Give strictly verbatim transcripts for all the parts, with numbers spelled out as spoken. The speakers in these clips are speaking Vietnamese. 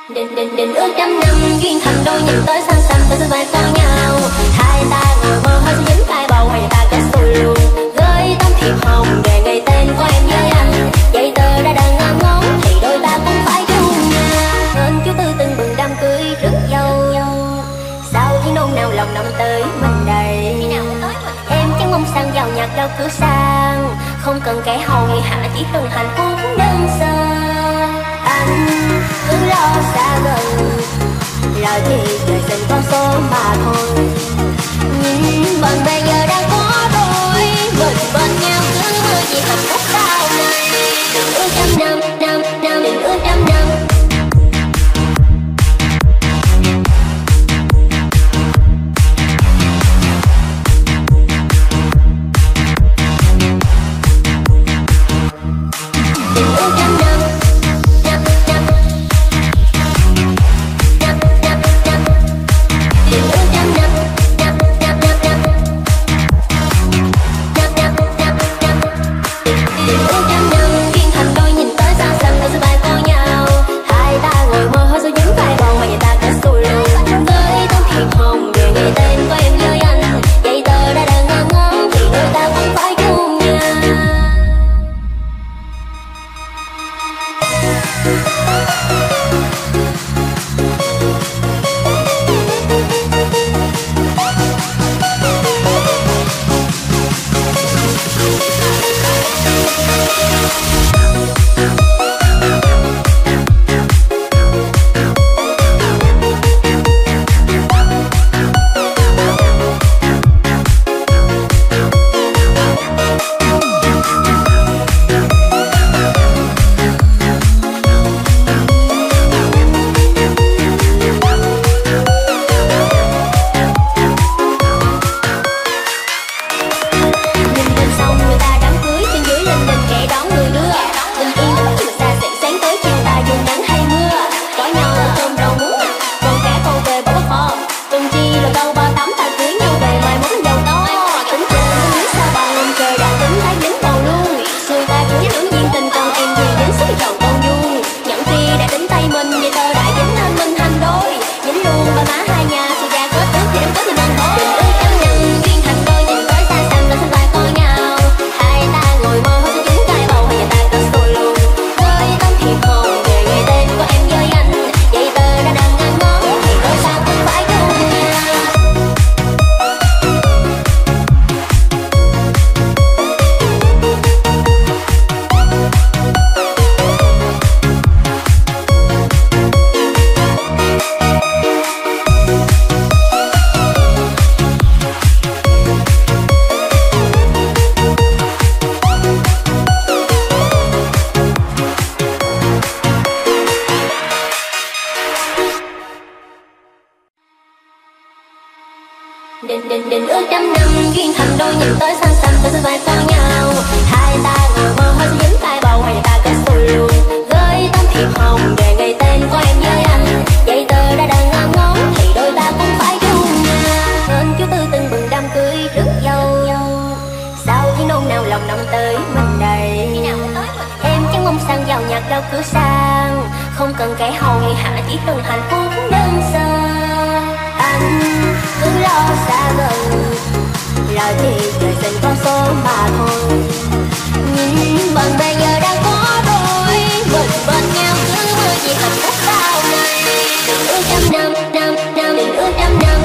Định định định ước trăm năm duyên thành đôi, nhìn tới xa xăm tới vai con nhau. Hai ta ngồi mơ hơi sẽ dính hai bầu, hay ta kết xui luôn. Gửi tấm thiệp hồng về ngày tên của em với anh. Giấy tờ đã đang ngắm ngóng thì đôi ta cũng phải chung nhà. Nên chú tư từng bừng đám cưới rước dâu. Sao chỉ nôn nào lòng nằm tới mình đây. Em chẳng mong sang giàu nhạc đâu cứ sang. Không cần kẻ hầu hay hạ, chỉ cần hạnh phúc đơn sơ. Anh cứ lo xa gần, lời thì đời dần con số mà thôi. Nhưng bằng bây giờ đang có đôi, mình bên nhau cứ mơ gì hạnh phúc sau này. Đừng ước trăm năm, năm, năm, đừng ước trăm năm. Định định định ước trăm năm duyên thành đôi, nhìn tới xa xăm tới vai con nhau. Hai ta ngồi mơ hơi sẽ dính hai bầu, hay ta kết xui luôn. Gửi tấm thiệp hồng về ngày tên của em với anh. Giấy tờ đã đang ngắm ngóng thì đôi ta cũng phải chung nhà. Nên chú tư từng bừng đám cưới rước dâu. Sao chỉ nôn nào lòng nằm tới mình đây. Em chẳng mong sang giàu nhạc đâu cứ sang. Không cần kẻ hầu hay hạ, chỉ cần hạnh phúc đơn sơ. Anh cứ lo xa gần, lời thì đời dần con số mà thôi. Nhưng bằng bây giờ đang có đôi, mình bên nhau cứ mơ gì hạnh phúc sau này. Đừng ước trăm năm, năm, năm, đừng ước trăm năm.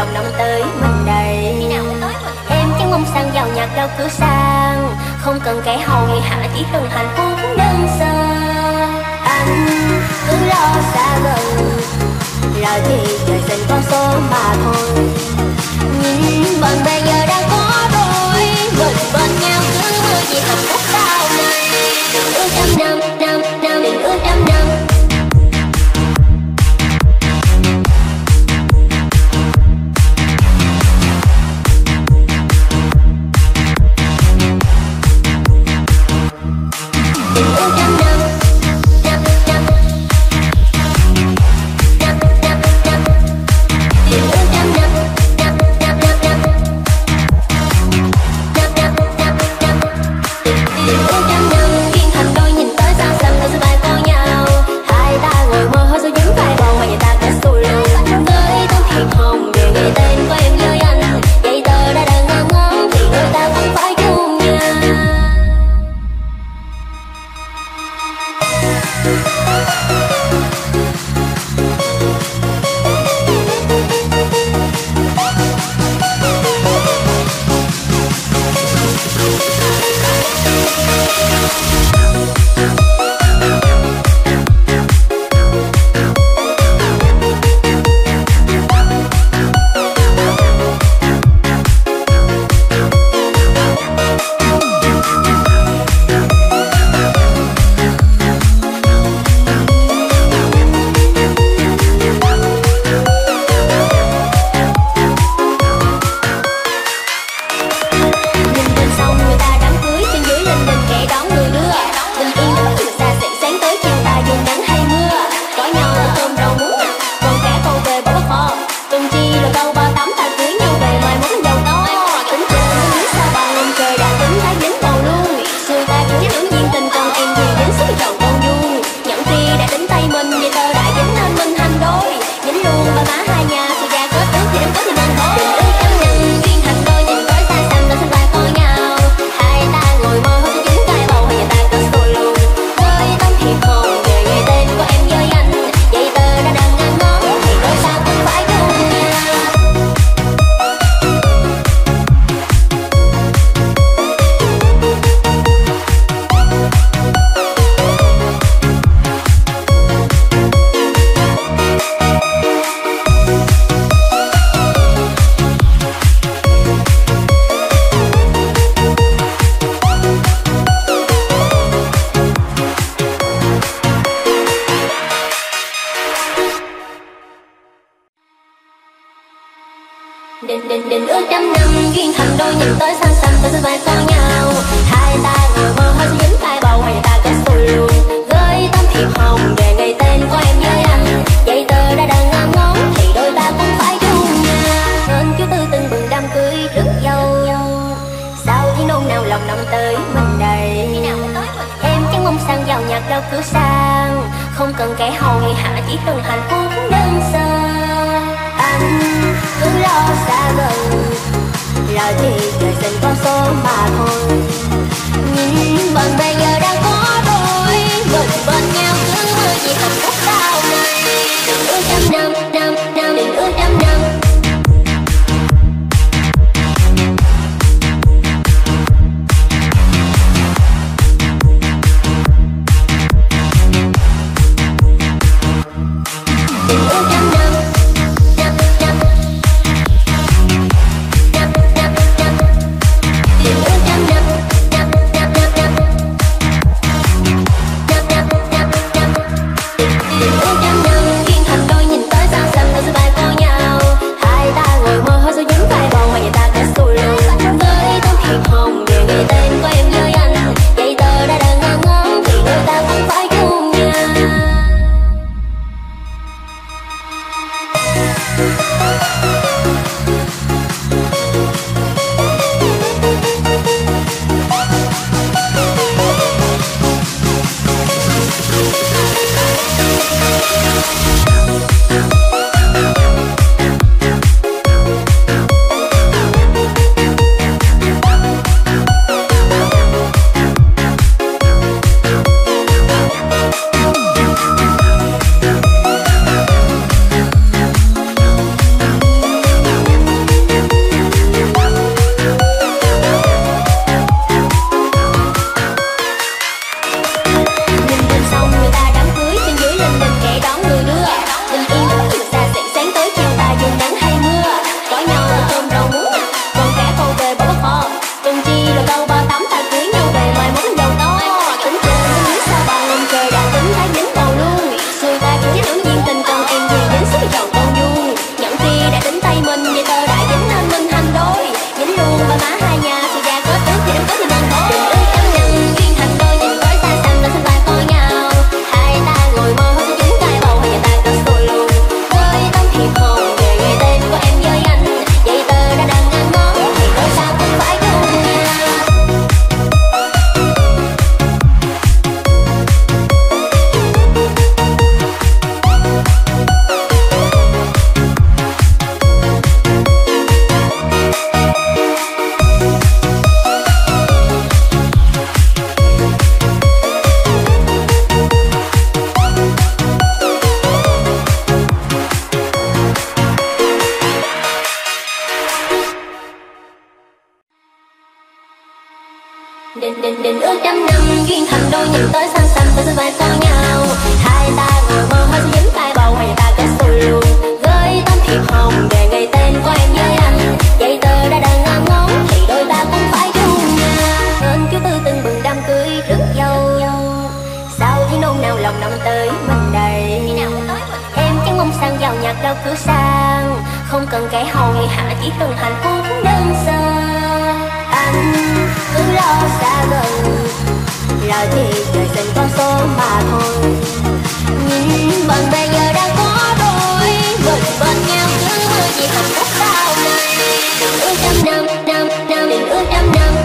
lòng nóng tới mình đây. Em chẳng mong sang giàu nhạc đâu cứ sang, không cần kẻ hầu người hạ, chỉ cần hạnh phúc đơn sơ. Anh cứ lo xa gần, lời thì trời sinh con số mà thôi. Nhìn bạn bè giờ đang có đôi, mình bên nhau cứ mơ gì hạnh phúc sau này. Đừng ước trăm năm, năm, năm, đừng ước trăm năm. Đình đình đình ước trăm năm duyên thành đôi, nhìn tới xa xăm tới vai con nhau. Hai ta ngồi mơ hơi sẽ dính tay bầu, hay ta kết xui luôn. Gửi tấm thiệp hồng để ngày tên của em với anh. Giấy tờ đã đang ngắm ngóng thì đôi ta cũng phải chung nhà. Nên chú Tư từng bừng đám cưới rước dâu. Sao thấy nôn nao lòng nóng tới mình đây. Em chẳng mong sang giàu nhạc đâu cứ sang, không cần kẻ hầu người hạ, chỉ cần hạnh phúc đơn sơ. Anh cứ lo xa gần, lời thì trời sinh con số mà thôi. Nhìn bạn bè giờ đang có đôi, mình bên nhau cứ mơ gì hạnh phúc sau này. Đừng ước trăm năm, năm, năm, đừng ước trăm năm. Đừng ước trăm năm, năm, năm. Định định định ước trăm năm duyên thành đôi nhìn tới xa xăm ta sẽ vai con nhau. Hai ta ngồi mơ hơi dính tay bầu hay ta kết xù luôn. Với tấm thiệp hồng để ngày tên của em với anh. Giấy tờ đã đang ngang ngóng thì đôi ta cũng phải chung nhà. Nên chú tư từng bừng đám cưới rước dâu. Sao chỉ nôn nào lòng nồng tới mình đây. Em chẳng mong sang giàu nhạc đâu cứ sang. Không cần kẻ hầu hay hạ chỉ cần hạnh phúc đơn sơ. Anh cứ lo xa gần rồi thì trời sinh con số mà thôi. Nhìn bằng bây giờ đã có đôi mình bên nhau cứ mơ gì hạnh phúc sau này. Đừng ước trăm năm năm năm đừng ước trăm năm.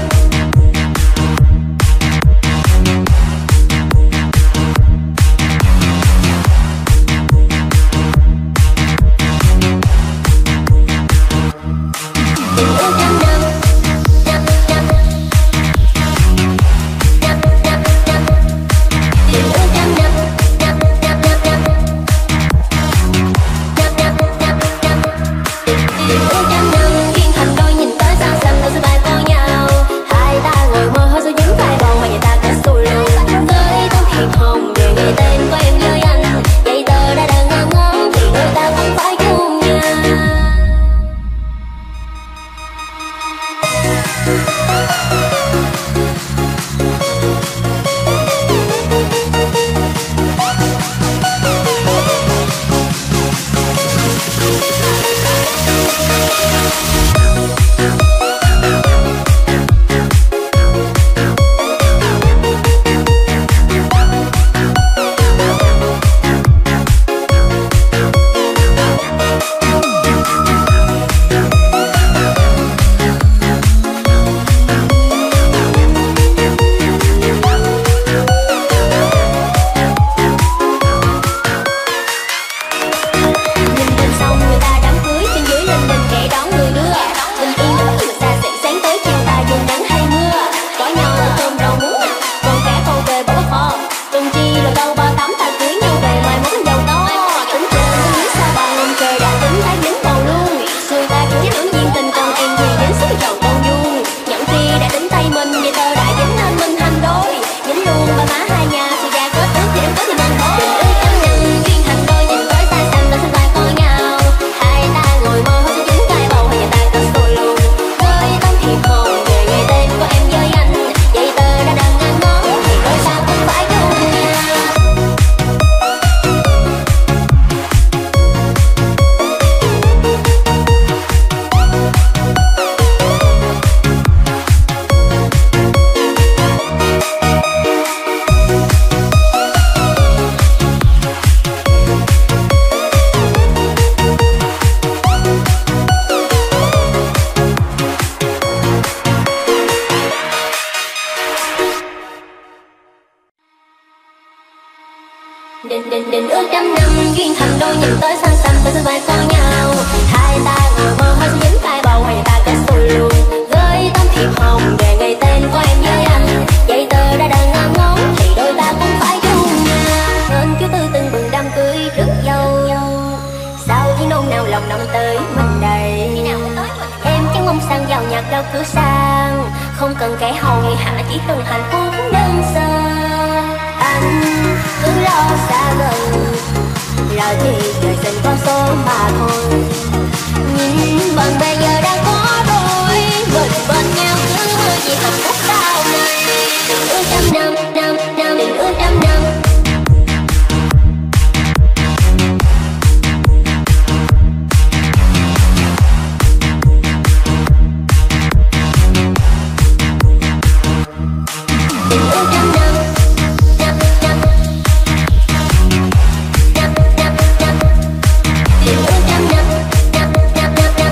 Định định định ước trăm năm duyên thành đôi nhìn tới xa xăm ta sẽ vai con nhau. Hai ta ngồi mơ hơi sẽ dính tay bầu hay ta kết xù luôn. Với tấm thiệp hồng để ngày tên của em với anh. Giấy tờ đã đang ngang ngóng thì đôi ta cũng phải chung nhà. Nên chú tư từng bừng đám cưới rước dâu. Sao chỉ nôn nào lòng nồng tới mình đây. Em chẳng mong sang giàu nhạc đâu cứ sang. Không cần kẻ hầu hay hạ chỉ cần hạnh phúc đơn sơ. Anh cứ lo xa gần rồi thì trời sinh con số mà thôi. Nhìn bằng bây giờ đã có đôi mình bên nhau cứ mơ gì hạnh phúc sau này. Đừng ước trăm năm năm năm đừng ước trăm năm. Năm năm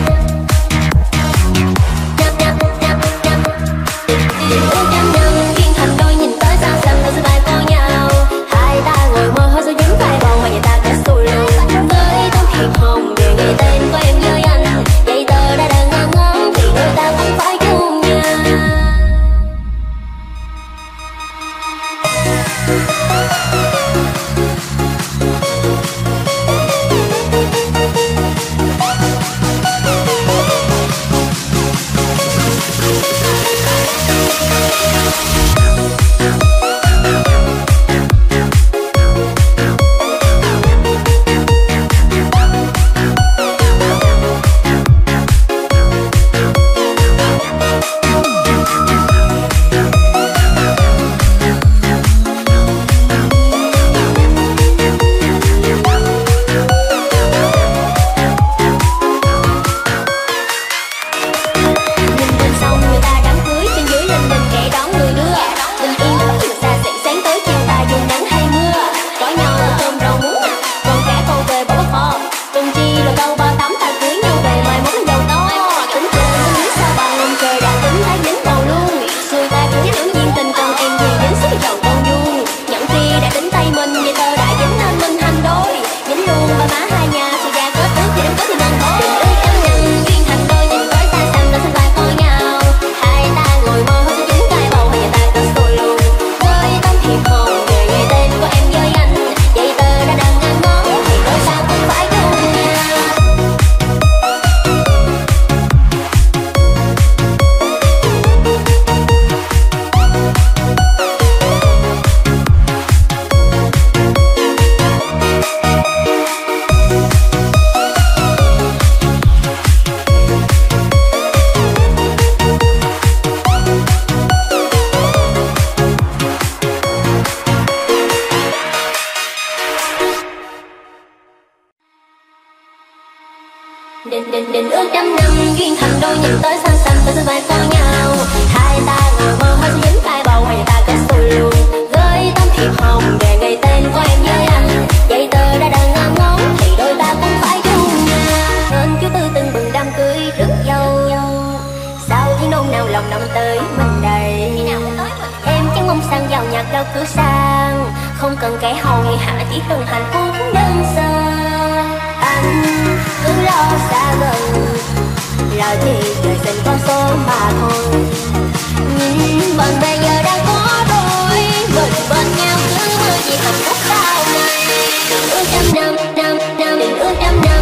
đôi nhìn tới xa xăm ta sẽ vai con nhau. Hai ta ngồi mơ hơi sẽ dính tay bầu hay ta kết xui luôn. Gửi tấm thiệp hồng để ghi tên của em với anh. Giấy tờ đã đang ngắm ngóng thì đôi ta cũng phải chung nhà. Nên chú Tư từng bừng đám cưới rước dâu. Sao tiếng nôn nào lòng nồng tới mình đây. Em chẳng mong sang giàu nhạc đâu cứ sang. Không cần kẻ hầu người hạ chỉ cần hạnh phúc đơn sơ. Anh cứ lo xa gần rồi thì đời dần con số mà thôi. Nhìn bằng bây giờ đang có đôi mình bên nhau cứ mơ gì hạnh phúc sau này. Đừng ước trăm năm năm năm đừng ước trăm năm.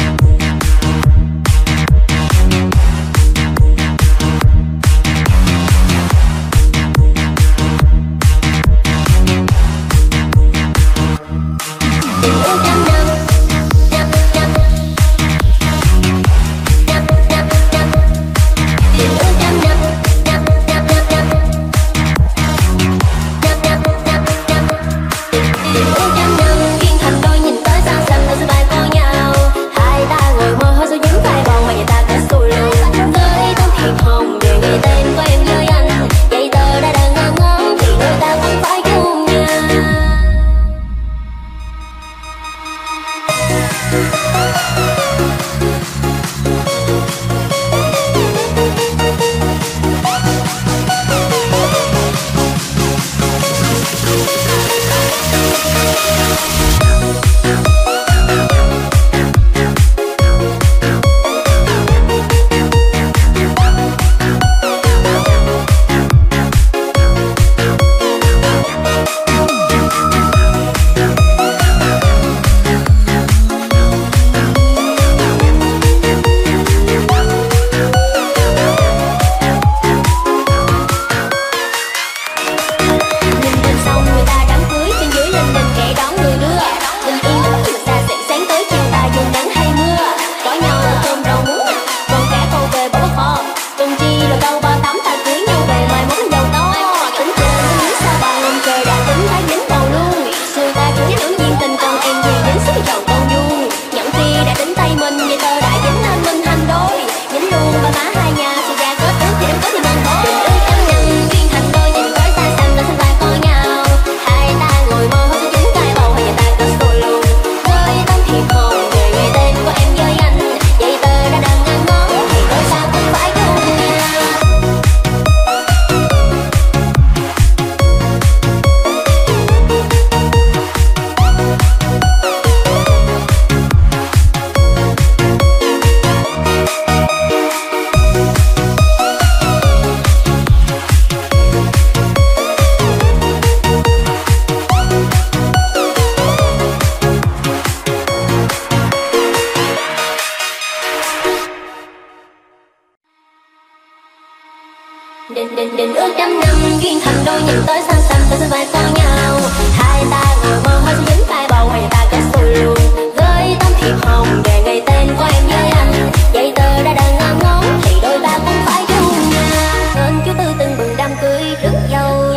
Đừng đừng đừng ước trăm năm duyên thành đôi nhìn tới xa xăm ta sẽ vai con nhau. Hai ta ngồi mơ hơi sẽ dính tay bầu hay ta kết xui luôn. Gửi tấm thiệp hồng để ghi tên của em với anh. Giấy tờ đã đang ngắm ngóng thì đôi ta cũng phải chung nhà. Nên chú Tư từng bừng đám cưới rước dâu.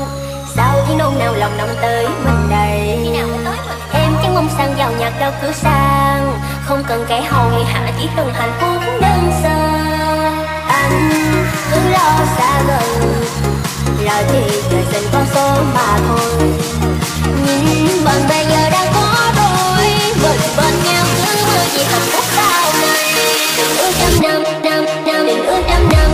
Sao tiếng nôn nào lòng nồng tới mình đây. Em chẳng mong sang giàu nhạc đâu cứ sang. Không cần kẻ hầu người hạ chỉ cần hạnh phúc đơn sơ. Anh cứ lo xa gần rồi thì đời dần con số mà thôi. Nhìn bằng bây giờ đang có đôi mình bên nhau cứ mơ gì hạnh phúc sau này. Đừng ước trăm năm năm năm đừng ước trăm năm.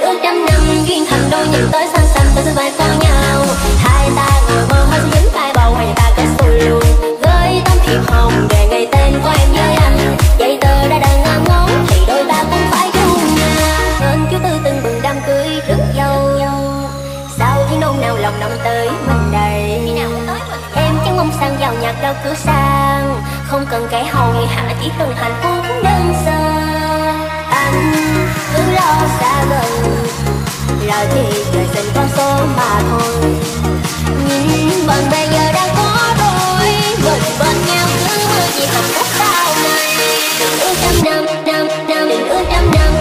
ước trăm năm duyên thành đôi nhìn tới xa xăm ta sẽ vai con nhau. Hai ta ngồi mơ hơi sẽ dính tay bầu hay ta kết xui luôn. Gửi tấm thiệp hồng để ngày tên của em với anh. Giấy tờ đã đang ngang ngón thì đôi ta cũng phải chung nhà. Nên chú Tư từng bừng đám cưới rước dâu. Sao tiếng nôn nào lòng nồng tới mình đây. Em chẳng mong sang giàu nhạc đâu cứ sang. Không cần cái hầu hay hạ chỉ cần hạnh phúc đơn sơ. Anh cứ lo xa gần là thì trời sinh con số mà thôi. Nhìn bạn bè giờ đang có đôi. Mình bên nhau cứ mơ chỉ hạnh phúc sau này. Đừng ước trăm năm, năm, năm, đừng ước trăm năm.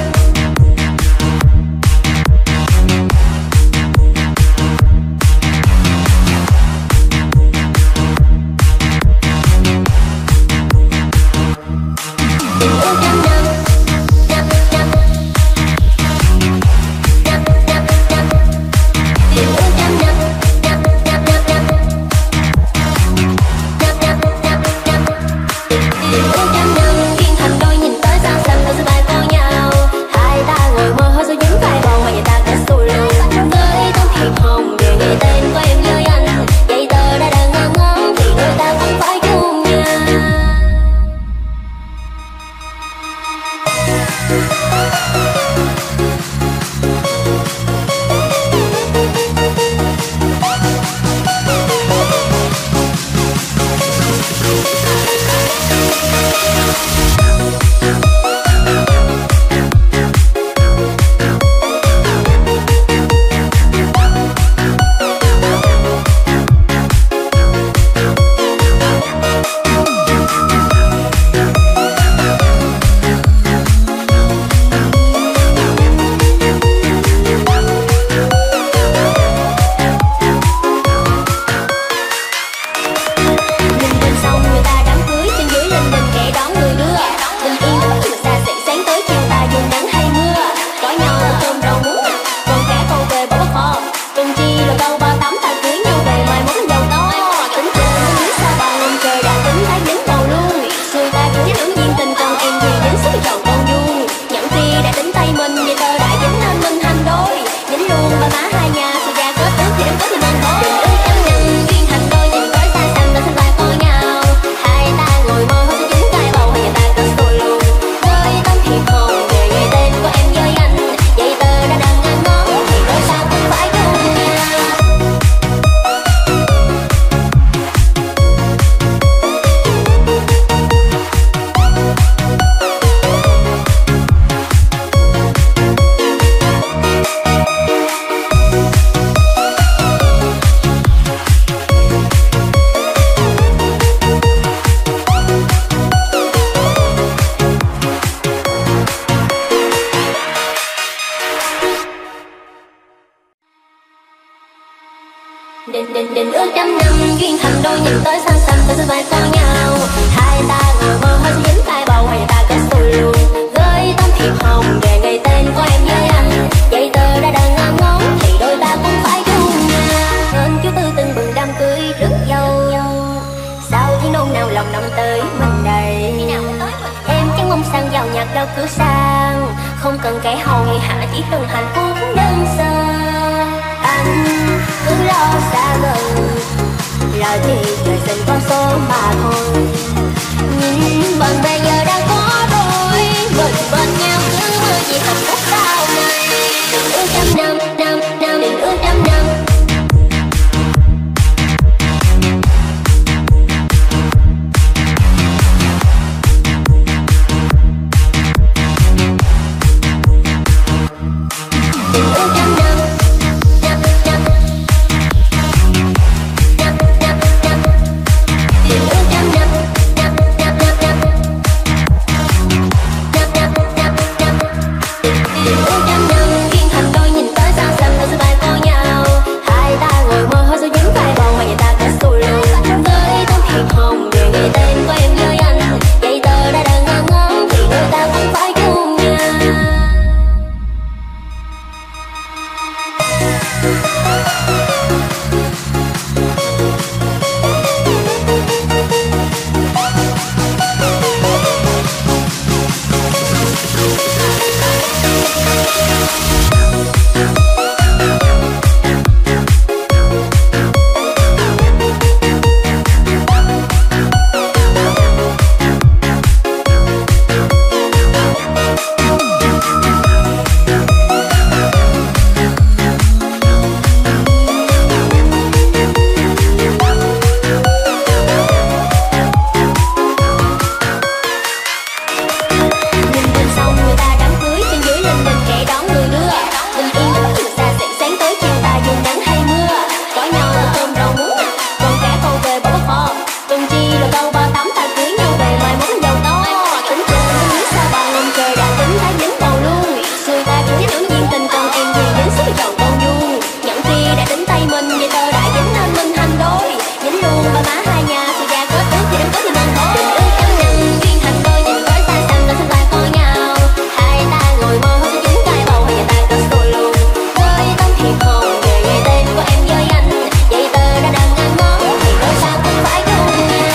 Đình đình đình ước trăm năm duyên thành đôi nhìn tới xa xăm ta sẽ vai con nhau. Hai ta ngồi mơ hơi sẽ dính tay bầu hay ta kết xui luôn. Gửi tấm thiệp hồng để ngày tên của em với anh. Giấy tờ đã đang ngang ngón thì đôi ta cũng phải chung nhà. Nên chú Tư từng bừng đám cưới rước dâu. Sao tiếng nôn nào lòng nồng tới mình đây. Em chẳng mong sang giàu nhạc đâu cứ sang. Không cần cái hầu hay hạ chỉ cần hạnh phúc đơn sơ. Anh cứ lo xa gần là thì trời sinh con số mà thôi. Nhìn bạn bè giờ đang có đôi. Mình bên nhau cứ mơ chỉ hạnh phúc sau này. Đừng ước trăm năm, năm, năm, đừng ước trăm năm. Đừng Từng chi là câu ba tắm ta cưới nhau về mai mốt giàu to. Tính chơi biết sao bao năm trời đã tính thấy dính đầu luôn. Người ta cứ nhắc tưởng duyên tình còn em gì dính suốt chọn con vuông. Nhận khi đã đến tay mình vậy tơ đã dính nên mình thành đôi. Dính luôn ba má hai nhà sự gia kết ước thì đừng có thì nên thôi. Tình ước trăm năm duyên thành đôi nhìn tới xa xăm ta xin vai con nhau. Hai ta ngồi mơ hôn sẽ dính cài bầu hay người ta kết rồi luôn. Với tấm thiệp hồng về ngày tên của em với anh. Vậy tơ đã đang ngang ngó thì đôi ta cũng phải chung nhau.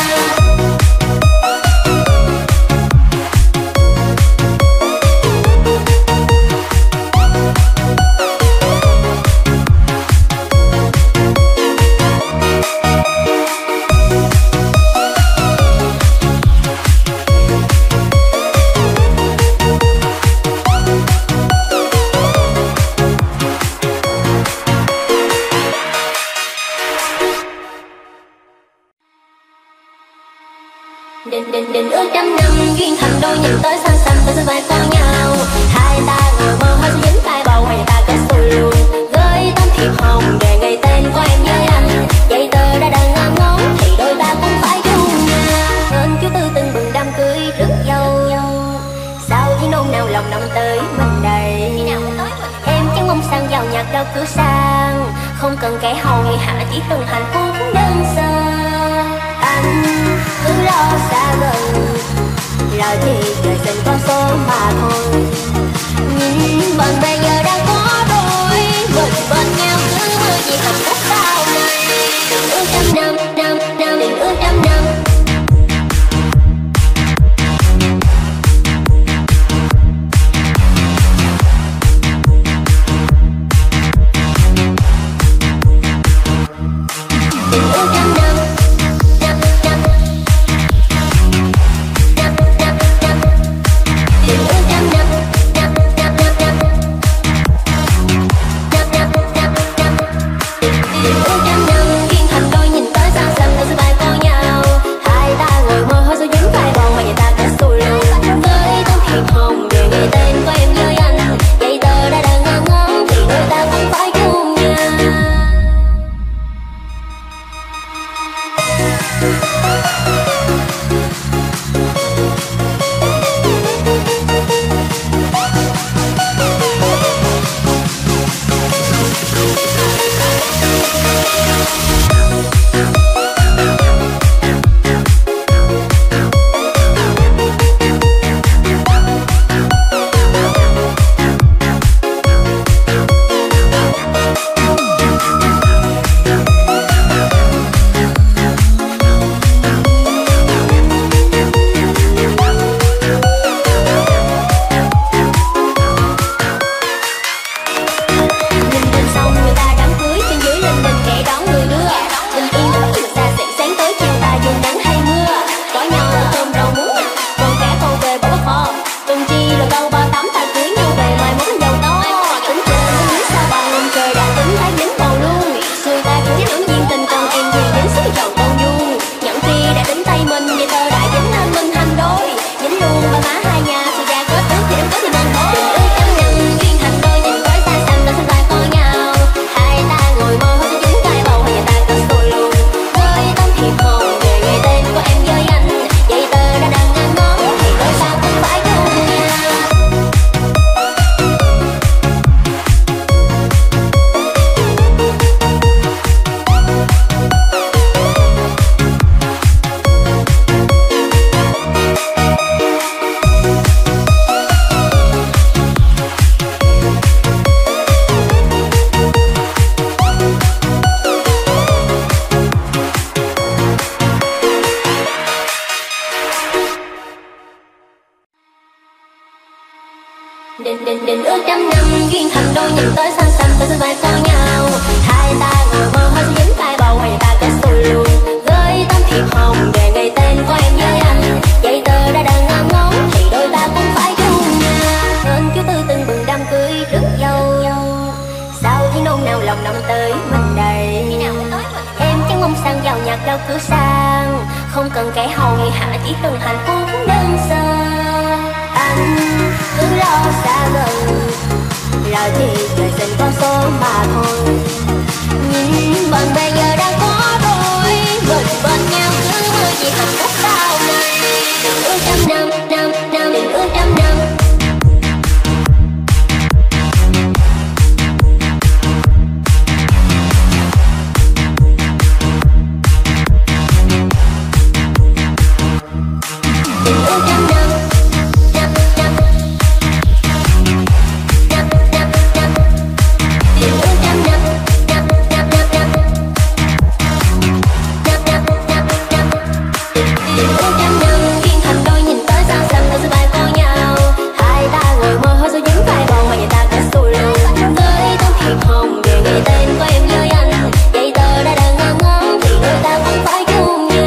Định định định ước trăm năm duyên thành đôi nhìn tới xa xăm ta sẽ vai con nhau. Hai ta ngồi mơ hôn sẽ dính cài bầu hay ta kết rồi luôn. Với tấm thiệp hồng để ngày tên của em với anh. Vậy tơ đã đang ngang ngó thì đôi ta cũng phải chung nhau. Nên chú tư từng bừng đám cưới rước dâu. Sao chỉ nôn nào lòng nồng tới mình đây. Em chẳng mong sang giàu nhạc đâu cứ sang. Không cần kẻ hầu hay hạ chỉ từng hạnh phúc đơn sơ. Anh cứ lo xa gần rồi thì đời dần con số mà thôi. Nhìn bạn bè giờ đang có đôi mình bên nhau cứ mơ gì hạnh phúc sau này. Đừng ước trăm năm năm năm đừng ước trăm năm. Đừng ước trăm năm. Định định định ước trăm năm duyên thành đôi nhìn tới xa xăm ta sẽ vai con nhau. Hai ta ngồi mơ hôn sẽ dính cài bầu hay ta kết rồi luôn. Với tấm thiệp hồng để ngày tên của em với anh. Vậy tơ đã đang ngang ngó thì đôi ta cũng phải chung nhau. Nên chú tư từng bừng đám cưới rước dâu. Sao chỉ nôn nào lòng nồng tới mình đây. Em chẳng mong sang giàu nhạc đâu cứ sang. Không cần kẻ hầu hay hạ chỉ từng hạnh phúc đơn sơ. Anh cứ lo xa gần rồi thì đời dần con số mà thôi. Nhìn bạn bè giờ đang có đôi mình bên nhau cứ mơ tình yêu trăm năm, năm năm, năm năm năm, tình yêu trăm năm, năm năm năm năm, năm năm năm năm, tình yêu trăm năm duyên thành đôi nhìn tới xa xăm ta sẽ bay qua nhau. Hai ta ngồi mơ hơi dính vai bầu mà người ta cứ xù lù với tấm thiệp hồng về ngày tên của em với anh. Giấy tờ đã đang ngang ngóng thì đôi ta cũng phải chung nhau.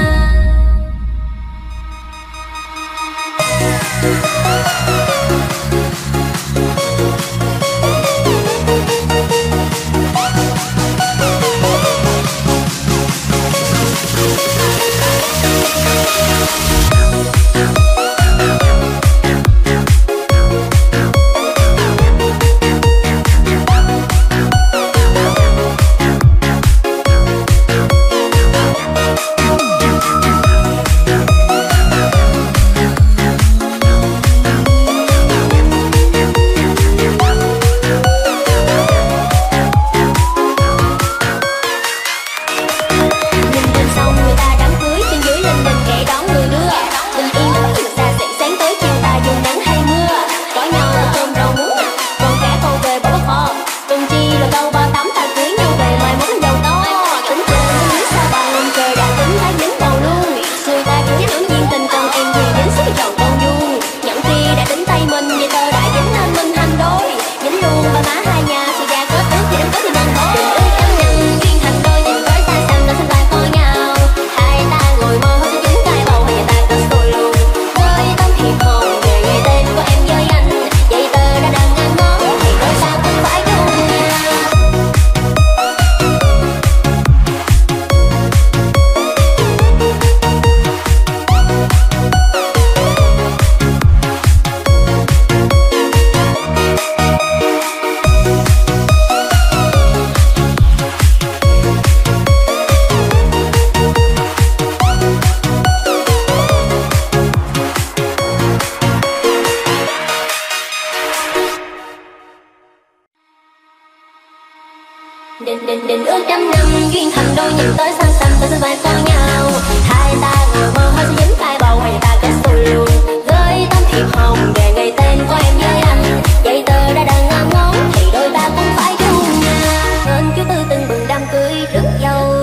Đình đình đình ước trăm năm duyên thành đôi nhìn tới xa xăm ta sẽ bay qua nhau. Hai ta ngồi mơ hơi sẽ dính vai bầu hay ta cứ xù lù với tấm thiệp hồng về ngày tên của em với anh. Giấy tờ đã đang ngang ngóng thì đôi ta cũng phải chung nhau. Nên chú tư từng bừng đám cưới rước dâu.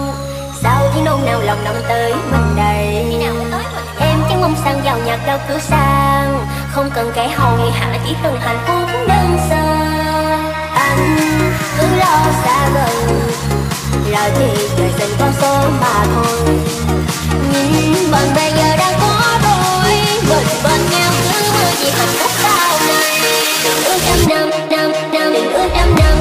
Sao chỉ nôn nào lòng năm tới mình đây. Em chẳng mong sang giàu nhạc đâu cứ sang. Không cần kẻ hầu hay hạ chỉ từng hạnh phúc đơn sơ. Anh cứ lo xa gần rồi thì trời sinh con số mà thôi. Nhìn bằng bây giờ đang có đôi mình bên nhau cứ mơ gì hạnh phúc sau này. Tình ước trăm năm, năm năm, tình ước trăm năm.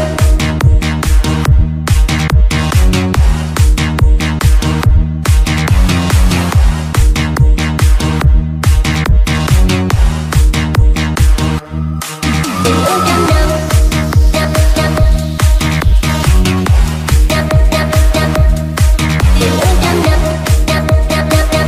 Năm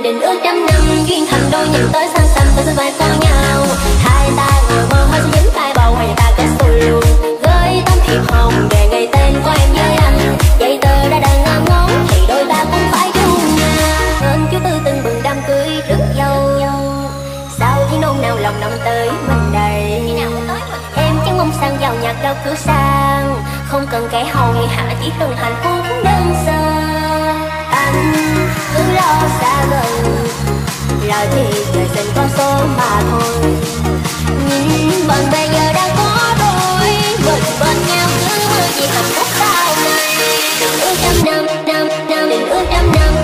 định ước trăm năm duyên thành đôi nhìn tới xa xăm ta sẽ vai con nhau. Hai ta ngồi mơ hơi sẽ dính tay bầu hay ta kết xù luôn. Với tấm thiệp hồng để ngày tên của em với anh. Giấy tờ đã đang ngắm ngóng thì đôi ta cũng phải chung nhà. Nên chú tư từng bừng đám cưới rước dâu. Sao chỉ nôn nào lòng nồng tới mình đây. Em chẳng mong sang giàu nhạc đâu cứ sang. Không cần kẻ hầu hay hạ chỉ từng hạnh phúc đơn sơ. Anh cứ lo xa gần rồi thì trời sinh con số mà thôi. Nhìn bằng bây giờ đã có đôi mình bên nhau cứ mơ gì hạnh phúc sau này. Đừng ước trăm năm năm năm đừng ước trăm năm.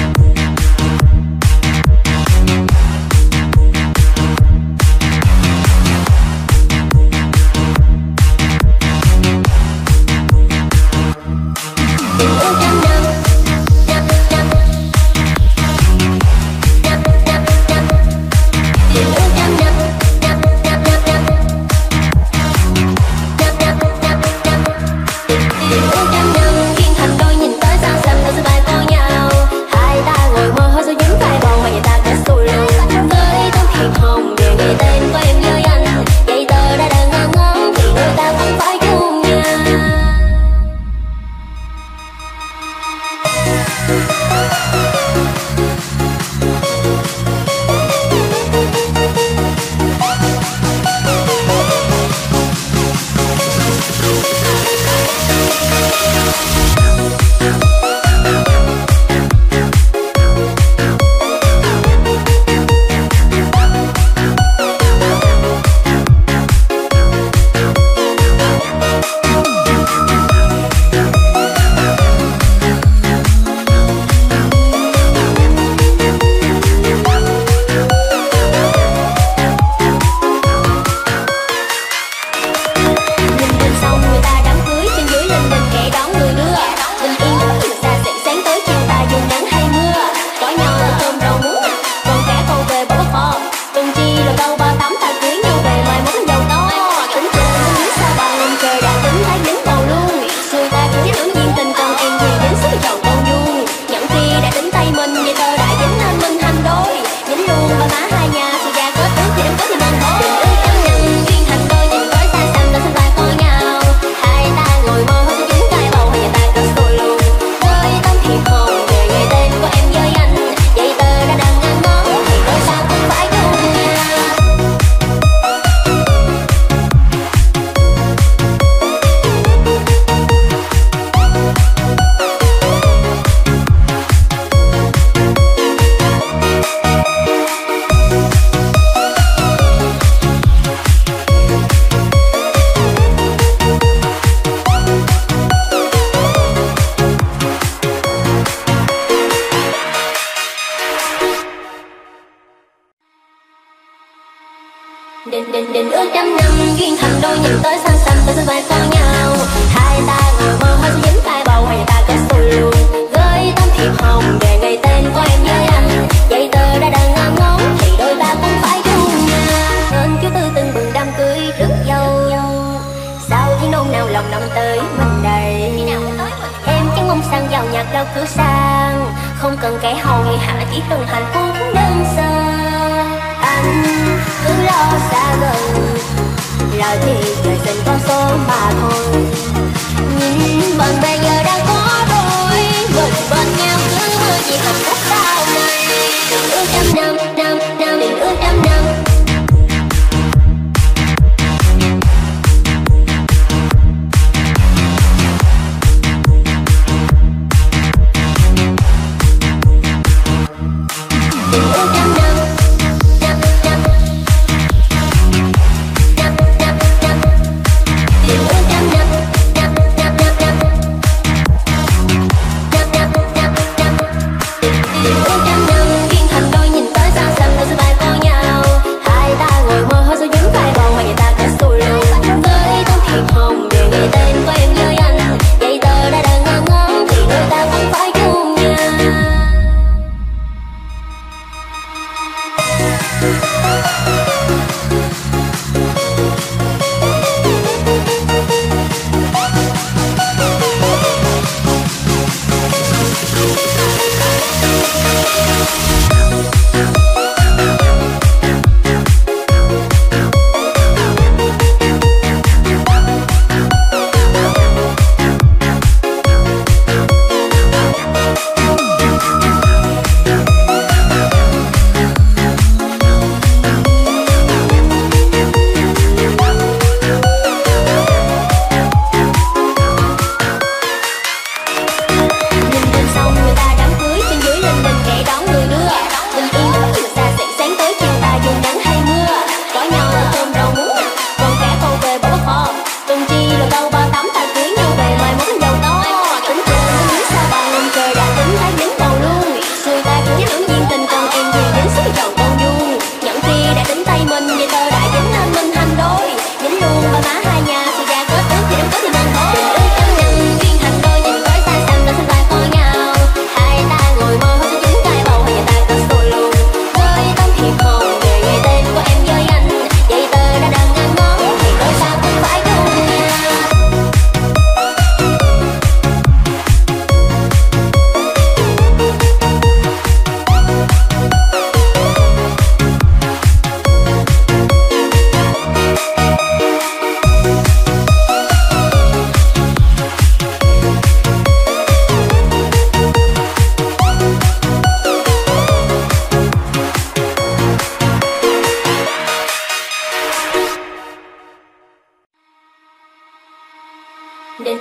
Định định định ước trăm năm duyên thành đôi nhìn tới xa xăm ta sẽ vai con nhau. Hai ta ngồi mơ hơi sẽ dính tay bầu hay ta kết xù luôn. Với tấm thiệp hồng để ngày tên của em với anh. Giấy tờ đã đang ngắm ngóng thì đôi ta cũng phải chung nhà. Nên chú tư từng bừng đám cưới rước dâu. Sao chỉ nôn nào lòng nồng tới mình đây. Em chẳng mong sang giàu nhạc đâu cứ sang. Không cần kẻ hầu hay hạ chỉ từng hạnh phúc đơn sơ. Anh cứ lo xa gần rồi thì trời sinh con số mà thôi. Nhìn bằng bây giờ đã có đôi mình bên nhau cứ mơ gì hạnh phúc sau này. Đừng ước trăm năm năm năm đừng ước trăm năm. We'll be right back.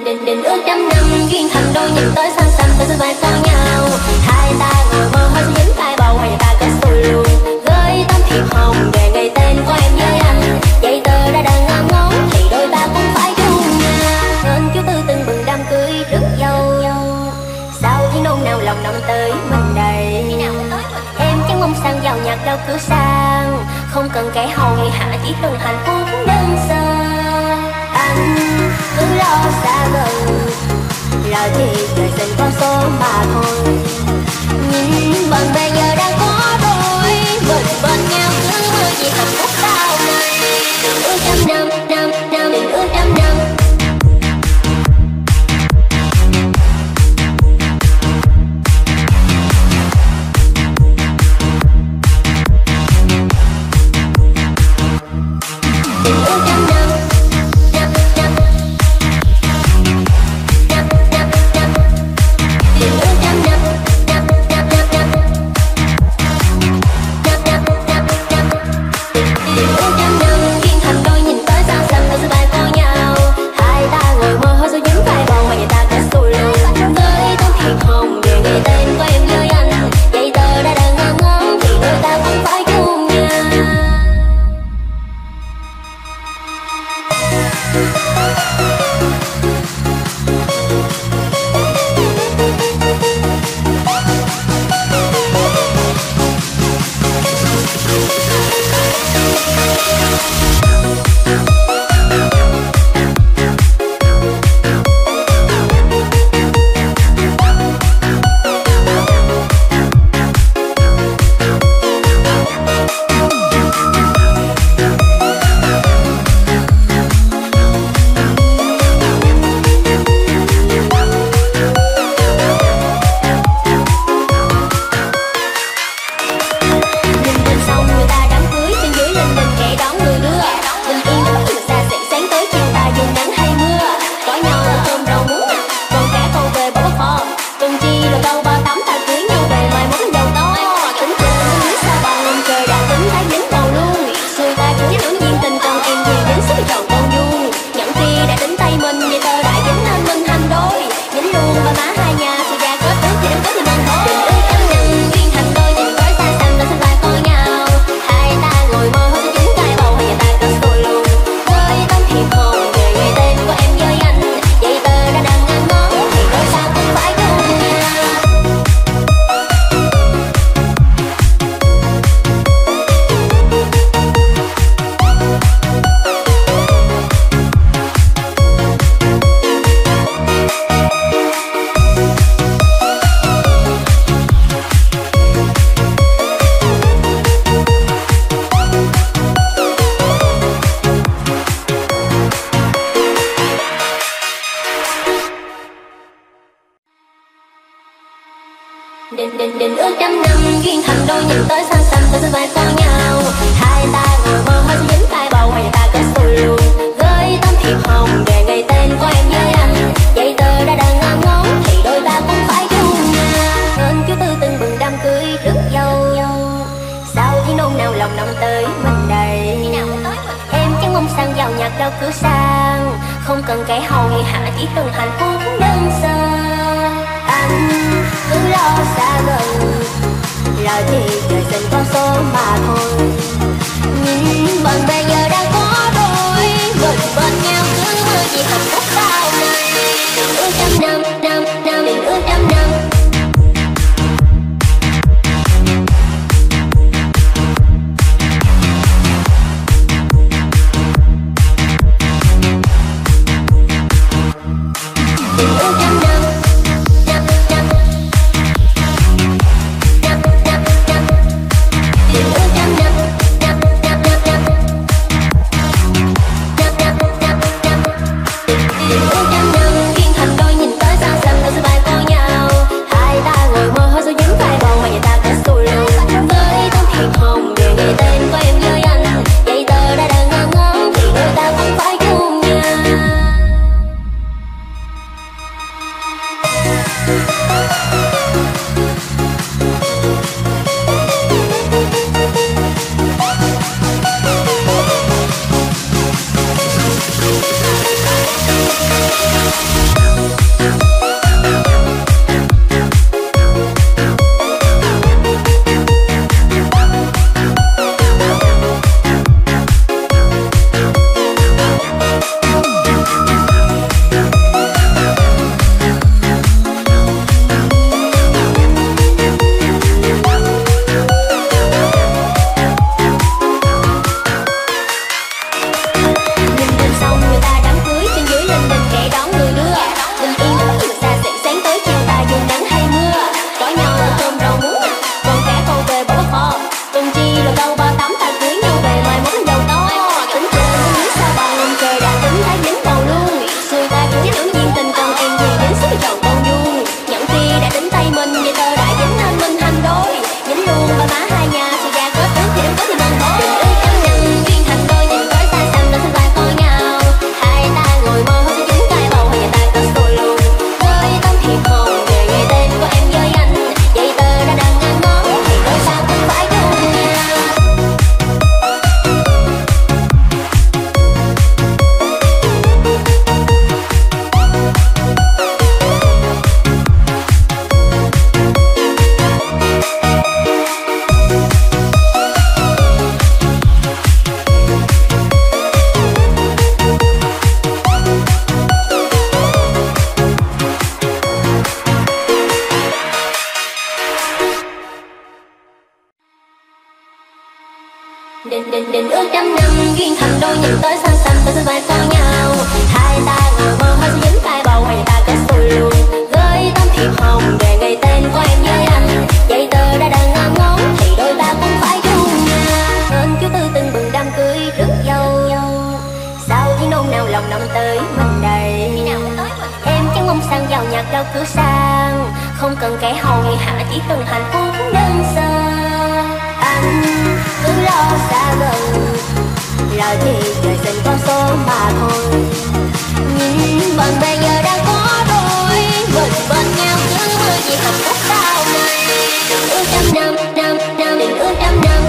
định định ước trăm năm duyên thành đôi nhìn tới xa xăm ta sẽ vai con nhau. Hai ta ngồi mơ hơi sẽ dính tay bầu hay ta kết xui luôn. Với tấm thiệp hồng để ngày tên của em với anh. Giấy tờ đã đang ngắm ngón thì đôi ta cũng phải chung nhà. Nên chú tư từng bừng đám cưới rước dâu. Sao chỉ nôn nào lòng nồng tới mình đây. Em chẳng mong sang giàu nhạc đâu cứ sang. Không cần kẻ hầu hay hạ chỉ cần hạnh phúc đơn sơ. Anh cứ lo xa gần rồi thì đời dần con số mà thôi. Nhìn bằng bây giờ đang có đôi mình bên nhau cứ mơ gì hạnh phúc sau này. Đừng ước trăm năm năm năm đừng ước trăm năm. Định định định ước trăm năm duyên thành đôi nhìn tới xa xăm ta sẽ vai con nhau. Hai ta ngồi mơ hơi sẽ dính tay bầu hay ta kết xui luôn. Với tấm thiệp hồng để ngày tên của em với anh. Giấy tờ đã đang ngắm ngón thì đôi ta cũng phải chung nhà. Nên chú tư từng bừng đám cưới rước dâu. Sao chỉ nôn nào lòng nồng tới mình đây. Em chẳng mong sang giàu nhạc đâu cứ sang. Không cần kẻ hầu hay hạ chỉ cần hạnh phúc đơn sơ. Anh cứ lo xa gần rồi thì đời dần con số mà thôi. Nhìn bằng bây giờ đang có đôi mình bên nhau cứ mơ gì hạnh phúc sau này. Đừng ước trăm năm năm năm đừng ước trăm năm. Hãy subscribe cho kênh Ghiền Mì Gõ để không bỏ lỡ những video hấp dẫn. Định định định ước trăm năm duyên thành đôi nhìn tới xa xăm ta sẽ vai co nhau. Hai ta ngồi mơ hơi sẽ dính tay bầu hay ta kết xuôi luôn. Gửi tấm thiệp hồng về ngày tên của em với anh. Giấy tờ đã đang ngam ngóng thì đôi ta cũng phải chung nhà. Nên chú tư từng bừng đám cưới rước dâu. Sao tiếng nôn nào lòng nồng tới mình đây. Em chẳng mong sang giàu nhạc đâu cứ sang. Không cần kẻ hầu hay hạ chỉ cần hạnh phúc đơn sơ. Anh cứ lo xa gần, lời thì trời sinh con số mà thôi. Nhìn bạn bè giờ đã có đôi, mình bên nhau cứ mơ gì hạnh phúc sau này. Đừng ước trăm năm, năm, năm, đừng ước trăm năm.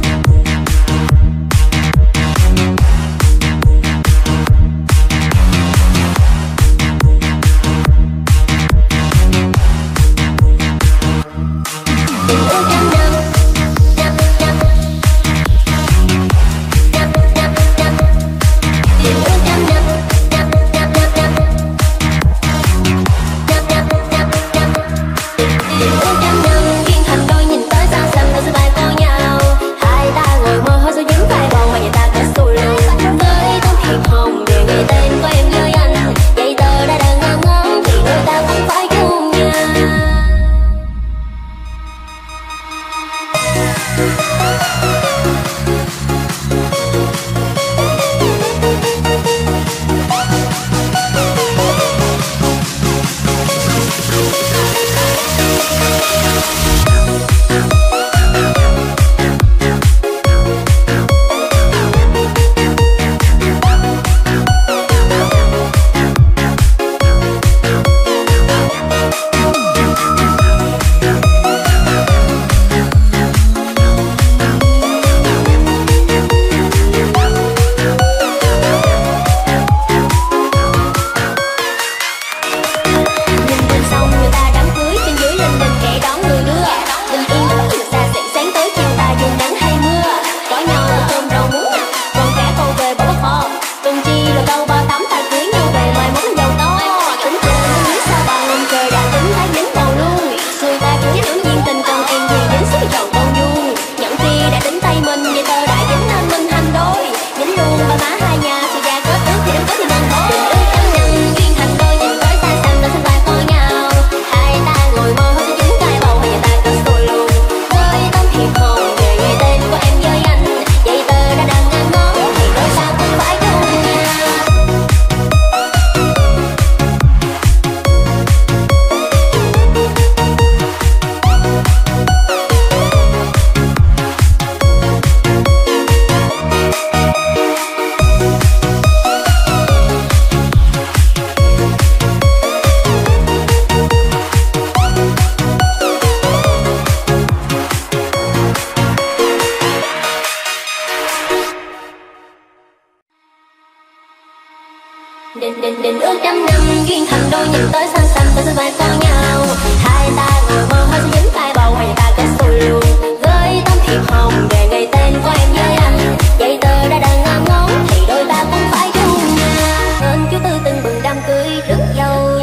Định định định ước trăm năm duyên thành đôi nhìn tới xa xăm ta sẽ vai co nhau. Hai ta ngồi mơ hơi sẽ dính tay bầu hay ta kết xuôi luôn. Gửi tấm thiệp hồng về ngày tên của em với anh. Giấy tờ đã đang ngam ngóng thì đôi ta cũng phải chung nhà. Nên chú tư từng bừng đám cưới rước dâu.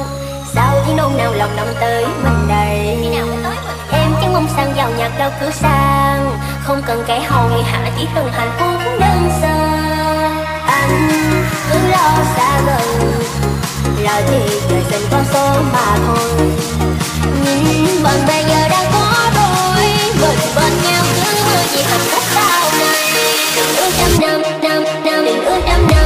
Sao tiếng nôn nào lòng nồng tới mình đây. Em chẳng mong sang giàu nhạc đâu cứ sang. Không cần kẻ hầu hay hạ chỉ cần hạnh phúc đơn sơ. Anh cứ lo xa gần, lời thì trời sinh con số mà thôi. Nhìn bạn bè giờ đã có đôi, mình bên nhau cứ mơ gì hạnh phúc sau này. Đừng ước trăm năm, năm, năm, đừng ước trăm năm.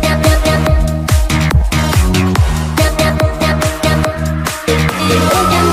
We'll